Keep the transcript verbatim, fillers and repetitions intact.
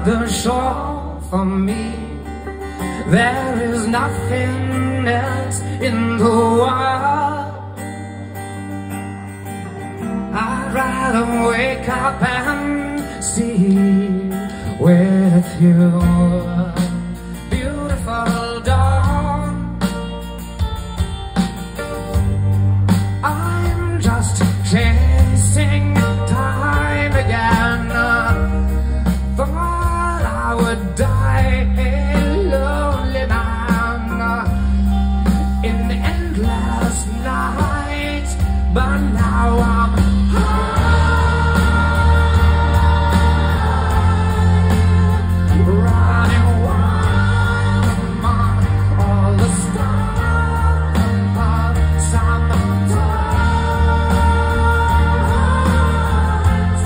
the shore for me. There is nothing else in the world. I'd rather wake up and see with you.